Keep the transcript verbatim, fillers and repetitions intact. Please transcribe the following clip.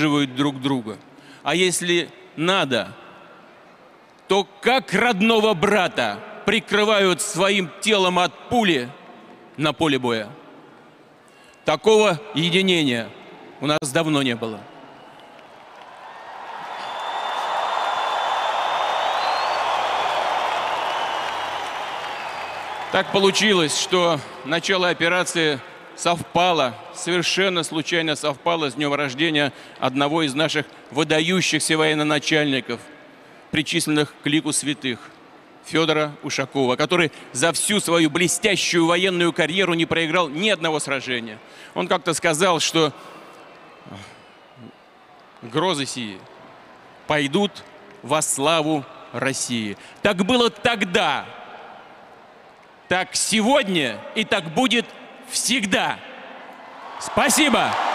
поддерживают друг друга. А если надо, то как родного брата прикрывают своим телом от пули на поле боя. Такого единения у нас давно не было. Так получилось, что начало операции совпало, совершенно случайно совпало с днем рождения одного из наших выдающихся военачальников, причисленных к лику святых, Федора Ушакова, который за всю свою блестящую военную карьеру не проиграл ни одного сражения. Он как-то сказал, что грозы сии пойдут во славу России. Так было тогда, так сегодня и так будет всегда. Спасибо!